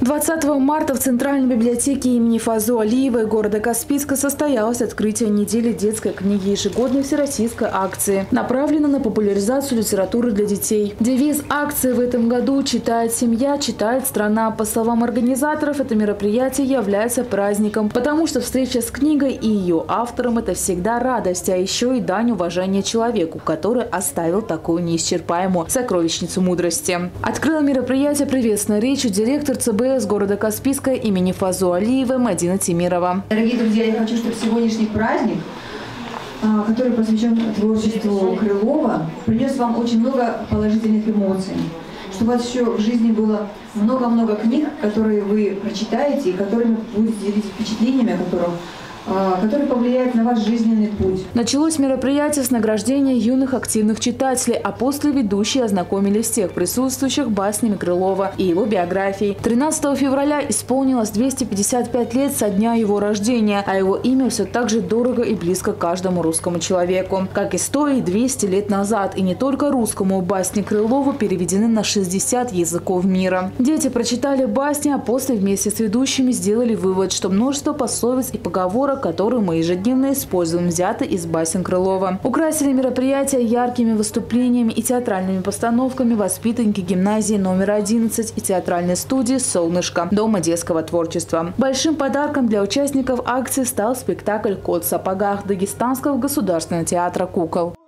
20 марта в Центральной библиотеке имени Фазо Алиевой города Каспийска состоялось открытие недели детской книги ежегодной всероссийской акции, направленной на популяризацию литературы для детей. Девиз акции в этом году «Читает семья, читает страна». По словам организаторов, это мероприятие является праздником, потому что встреча с книгой и ее автором – это всегда радость, а еще и дань уважения человеку, который оставил такую неисчерпаемую сокровищницу мудрости. Открыла мероприятие приветственной речью директор ЦБС города Каспийска имени Фазо Алиевой Мадина Тимирова. Дорогие друзья, я хочу, чтобы сегодняшний праздник, который посвящен творчеству Крылова, принес вам очень много положительных эмоций. Чтобы у вас еще в жизни было много-много книг, которые вы прочитаете и которыми будете делиться впечатлениями, которые повлияют на ваш жизненный путь. Началось мероприятие с награждения юных активных читателей, а после ведущие ознакомились всех присутствующих баснями Крылова и его биографией. 13 февраля исполнилось 255 лет со дня его рождения, а его имя все так же дорого и близко каждому русскому человеку, как и 100 и 200 лет назад. И не только русскому, басни Крылова переведены на 60 языков мира. Дети прочитали басни, а после вместе с ведущими сделали вывод, что множество пословиц и поговорок, которые мы ежедневно используем, взяты из басен Крылова. Украсили мероприятие яркими выступлениями и театральными постановками воспитанники гимназии номер 11 и театральной студии «Солнышко» Дома детского творчества. Большим подарком для участников акции стал спектакль «Кот в сапогах» Дагестанского государственного театра кукол.